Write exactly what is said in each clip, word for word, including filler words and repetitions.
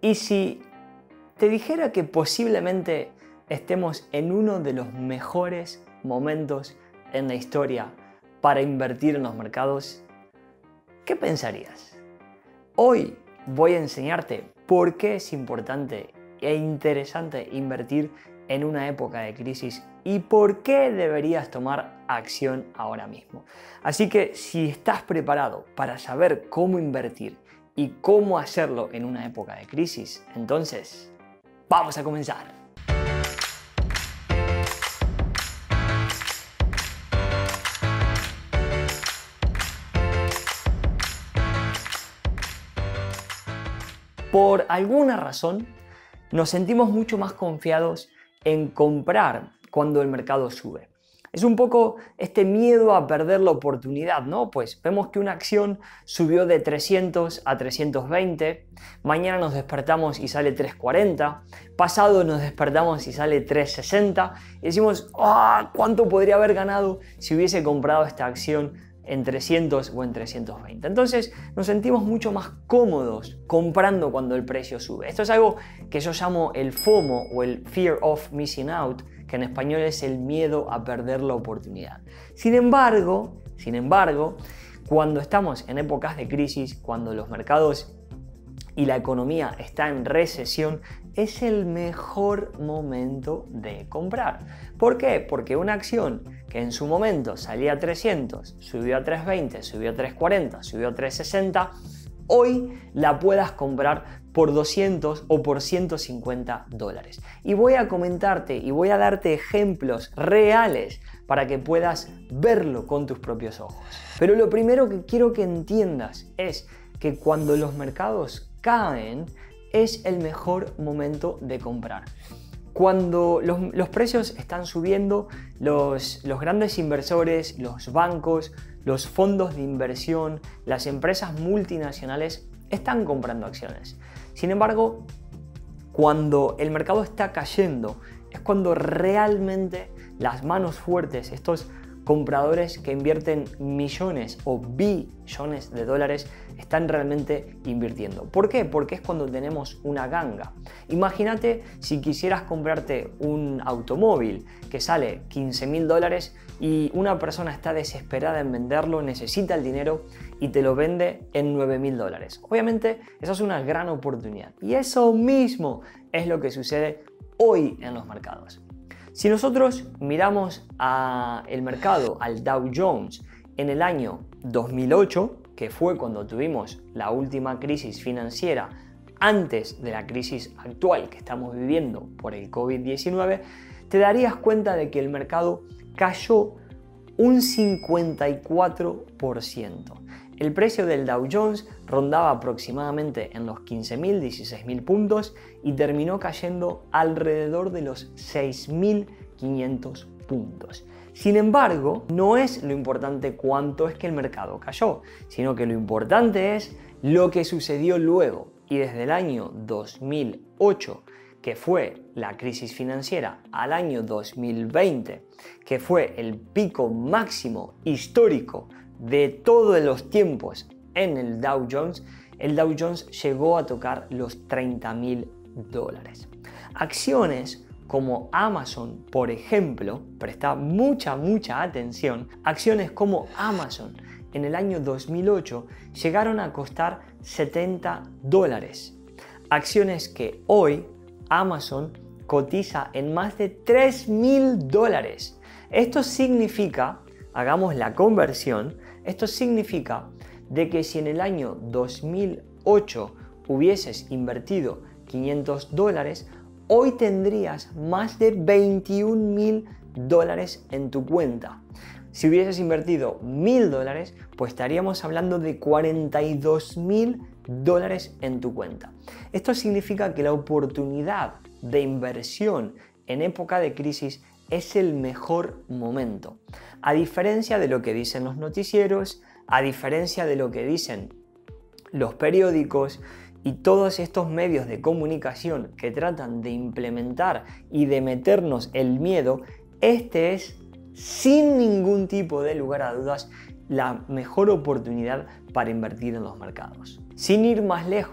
Y si te dijera que posiblemente estemos en uno de los mejores momentos en la historia para invertir en los mercados, ¿qué pensarías? Hoy voy a enseñarte por qué es importante e interesante invertir en una época de crisis y por qué deberías tomar acción ahora mismo. Así que si estás preparado para saber cómo invertir y cómo hacerlo en una época de crisis, entonces vamos a comenzar. Por alguna razón, nos sentimos mucho más confiados en comprar cuando el mercado sube. Es un poco este miedo a perder la oportunidad, ¿no? Pues vemos que una acción subió de trescientos a trescientos veinte, mañana nos despertamos y sale trescientos cuarenta, pasado nos despertamos y sale trescientos sesenta y decimos, ¡ah! ¿Cuánto podría haber ganado si hubiese comprado esta acción en trescientos o en trescientos veinte? Entonces nos sentimos mucho más cómodos comprando cuando el precio sube. Esto es algo que yo llamo el FOMO o el Fear of Missing Out, que en español es el miedo a perder la oportunidad. Sin embargo, sin embargo, cuando estamos en épocas de crisis, cuando los mercados y la economía está en recesión, es el mejor momento de comprar. ¿Por qué? Porque una acción que en su momento salía a trescientos, subió a trescientos veinte, subió a trescientos cuarenta, subió a trescientos sesenta, hoy la puedas comprar por doscientos o por ciento cincuenta dólares. Y voy a comentarte y voy a darte ejemplos reales para que puedas verlo con tus propios ojos. Pero lo primero que quiero que entiendas es que cuando los mercados caen, es el mejor momento de comprar. Cuando los, los precios están subiendo, los, los grandes inversores, los bancos, los fondos de inversión, las empresas multinacionales están comprando acciones. Sin embargo, cuando el mercado está cayendo, es cuando realmente las manos fuertes, estos compradores que invierten millones o billones de dólares, están realmente invirtiendo. ¿Por qué? Porque es cuando tenemos una ganga. Imagínate si quisieras comprarte un automóvil que sale quince mil dólares y una persona está desesperada en venderlo, necesita el dinero y te lo vende en nueve mil dólares. Obviamente, eso es una gran oportunidad. Y eso mismo es lo que sucede hoy en los mercados. Si nosotros miramos al mercado, al Dow Jones, en el año dos mil ocho, que fue cuando tuvimos la última crisis financiera antes de la crisis actual que estamos viviendo por el COVID diecinueve, te darías cuenta de que el mercado cayó un cincuenta y cuatro por ciento. El precio del Dow Jones rondaba aproximadamente en los quince mil, dieciséis mil puntos y terminó cayendo alrededor de los seis mil quinientos puntos. Sin embargo, no es lo importante cuánto es que el mercado cayó, sino que lo importante es lo que sucedió luego. Y desde el año dos mil ocho, que fue la crisis financiera, al año dos mil veinte, que fue el pico máximo histórico de todos los tiempos en el Dow Jones, el Dow Jones llegó a tocar los treinta mil dólares. Acciones como Amazon, por ejemplo, presta mucha, mucha atención, acciones como Amazon en el año dos mil ocho llegaron a costar setenta dólares. Acciones que hoy Amazon cotiza en más de tres mil dólares. Esto significa, hagamos la conversión, esto significa de que si en el año dos mil ocho hubieses invertido quinientos dólares, hoy tendrías más de veintiún mil dólares en tu cuenta. Si hubieses invertido mil dólares, pues estaríamos hablando de cuarenta y dos mil dólares en tu cuenta. Esto significa que la oportunidad de inversión en época de crisis es el mejor momento. A diferencia de lo que dicen los noticieros, a diferencia de lo que dicen los periódicos y todos estos medios de comunicación que tratan de implementar y de meternos el miedo, este es, sin ningún tipo de lugar a dudas, la mejor oportunidad para invertir en los mercados. Sin ir más lejos,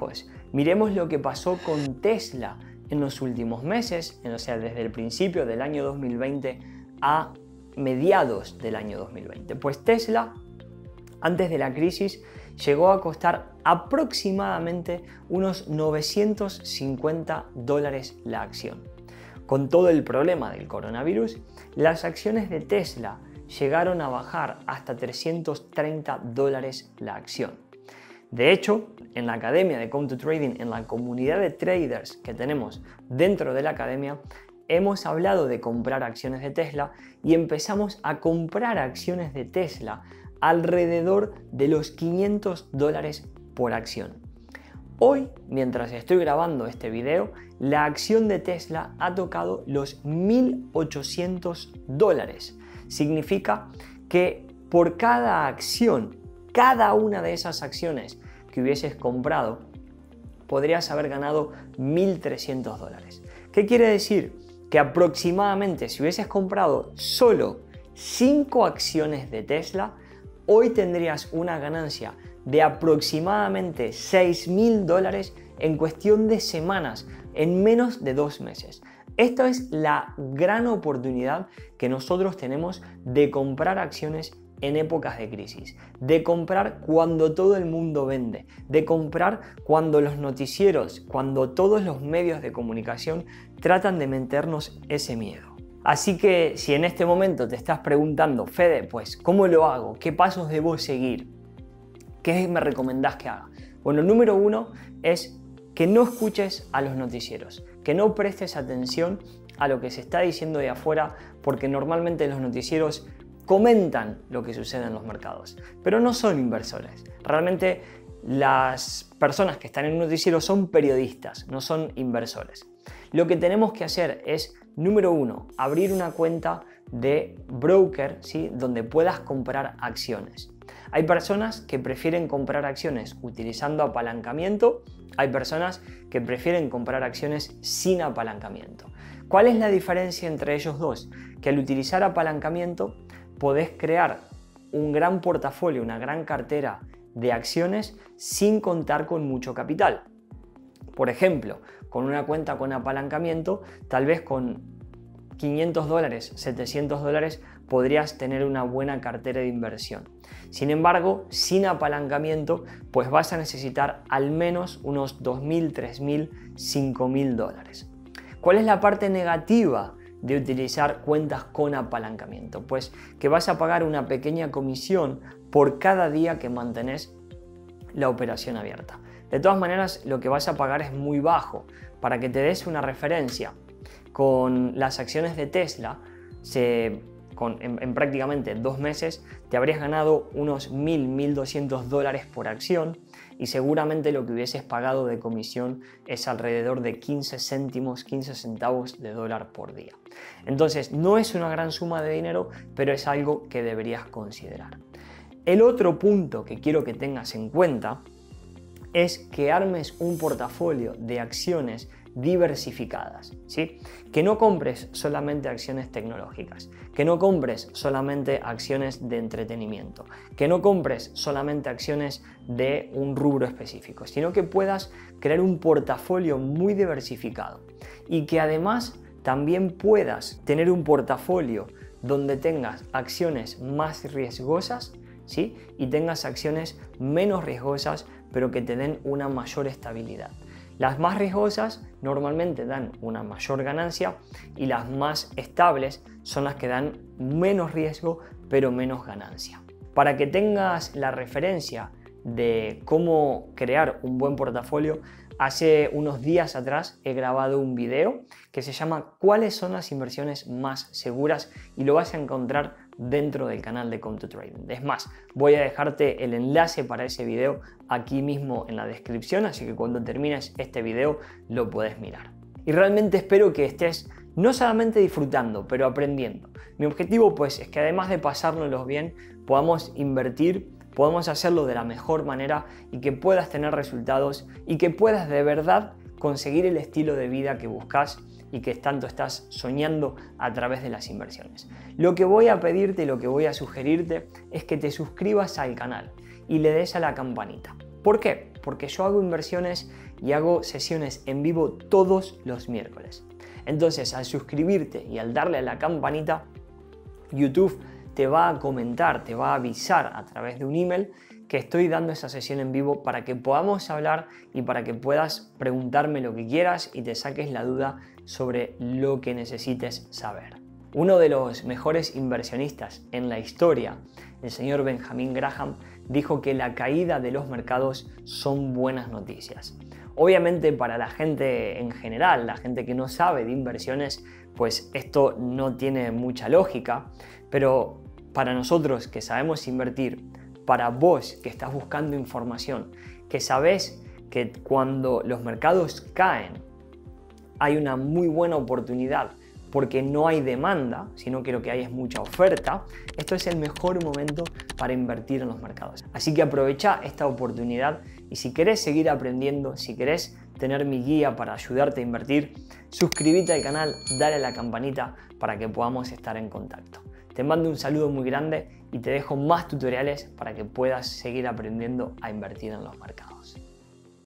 Miremos lo que pasó con Tesla en los últimos meses, o sea, desde el principio del año dos mil veinte a mediados del año dos mil veinte. Pues Tesla, antes de la crisis, llegó a costar aproximadamente unos novecientos cincuenta dólares la acción. Con todo el problema del coronavirus, las acciones de Tesla llegaron a bajar hasta trescientos treinta dólares la acción. De hecho, en la academia de Come to Trading, en la comunidad de traders que tenemos dentro de la academia, hemos hablado de comprar acciones de Tesla y empezamos a comprar acciones de Tesla alrededor de los quinientos dólares por acción. Hoy, mientras estoy grabando este video, la acción de Tesla ha tocado los mil ochocientos dólares. Significa que por cada acción, cada una de esas acciones que hubieses comprado, podrías haber ganado mil trescientos dólares. ¿Qué quiere decir? Que aproximadamente si hubieses comprado solo cinco acciones de Tesla, hoy tendrías una ganancia de aproximadamente seis mil dólares en cuestión de semanas, en menos de dos meses. Esta es la gran oportunidad que nosotros tenemos de comprar acciones en épocas de crisis, de comprar cuando todo el mundo vende, de comprar cuando los noticieros, cuando todos los medios de comunicación tratan de meternos ese miedo. Así que si en este momento te estás preguntando, Fede, pues ¿cómo lo hago? ¿Qué pasos debo seguir? ¿Qué me recomendás que haga? Bueno, número uno es que no escuches a los noticieros, que no prestes atención a lo que se está diciendo de afuera, porque normalmente los noticieros comentan lo que sucede en los mercados, pero no son inversores. Realmente las personas que están en un noticiero son periodistas, no son inversores. Lo que tenemos que hacer es, número uno, abrir una cuenta de broker, ¿sí?, donde puedas comprar acciones. Hay personas que prefieren comprar acciones utilizando apalancamiento, hay personas que prefieren comprar acciones sin apalancamiento. ¿Cuál es la diferencia entre ellos dos? Que al utilizar apalancamiento podés crear un gran portafolio, una gran cartera de acciones sin contar con mucho capital. Por ejemplo, con una cuenta con apalancamiento, tal vez con quinientos dólares, setecientos dólares podrías tener una buena cartera de inversión. Sin embargo, sin apalancamiento, pues vas a necesitar al menos unos dos mil, tres mil, cinco mil dólares. ¿Cuál es la parte negativa de utilizar cuentas con apalancamiento? Pues que vas a pagar una pequeña comisión por cada día que mantenés la operación abierta. De todas maneras, lo que vas a pagar es muy bajo. Para que te des una referencia, con las acciones de Tesla, se, con, en, en prácticamente dos meses, te habrías ganado unos mil, mil doscientos dólares por acción y seguramente lo que hubieses pagado de comisión es alrededor de quince céntimos, quince centavos de dólar por día. Entonces, no es una gran suma de dinero, pero es algo que deberías considerar. El otro punto que quiero que tengas en cuenta es que armes un portafolio de acciones diversificadas, ¿sí? Que no compres solamente acciones tecnológicas, que no compres solamente acciones de entretenimiento, que no compres solamente acciones de un rubro específico, sino que puedas crear un portafolio muy diversificado y que además también puedas tener un portafolio donde tengas acciones más riesgosas, ¿sí?, y tengas acciones menos riesgosas pero que te den una mayor estabilidad. Las más riesgosas normalmente dan una mayor ganancia y las más estables son las que dan menos riesgo pero menos ganancia. Para que tengas la referencia de cómo crear un buen portafolio, hace unos días atrás he grabado un video que se llama ¿Cuáles son las inversiones más seguras? Y lo vas a encontrar dentro del canal de Come to Trading. Es más, voy a dejarte el enlace para ese video aquí mismo en la descripción, así que cuando termines este video lo puedes mirar. Y realmente espero que estés no solamente disfrutando, pero aprendiendo. Mi objetivo pues es que además de pasárnoslos bien, podamos invertir, podamos hacerlo de la mejor manera y que puedas tener resultados y que puedas de verdad conseguir el estilo de vida que buscas y que tanto estás soñando a través de las inversiones. Lo que voy a pedirte y lo que voy a sugerirte es que te suscribas al canal y le des a la campanita. ¿Por qué? Porque yo hago inversiones y hago sesiones en vivo todos los miércoles. Entonces, al suscribirte y al darle a la campanita, YouTube te va a comentar, te va a avisar a través de un email que estoy dando esa sesión en vivo para que podamos hablar y para que puedas preguntarme lo que quieras y te saques la duda sobre lo que necesites saber. Uno de los mejores inversionistas en la historia, el señor Benjamin Graham, dijo que la caída de los mercados son buenas noticias. Obviamente para la gente en general, la gente que no sabe de inversiones, pues esto no tiene mucha lógica, pero para nosotros que sabemos invertir, para vos que estás buscando información, que sabés que cuando los mercados caen hay una muy buena oportunidad porque no hay demanda, sino que lo que hay es mucha oferta, esto es el mejor momento para invertir en los mercados. Así que aprovecha esta oportunidad y si querés seguir aprendiendo, si querés tener mi guía para ayudarte a invertir, suscríbete al canal, dale a la campanita para que podamos estar en contacto. Te mando un saludo muy grande y te dejo más tutoriales para que puedas seguir aprendiendo a invertir en los mercados.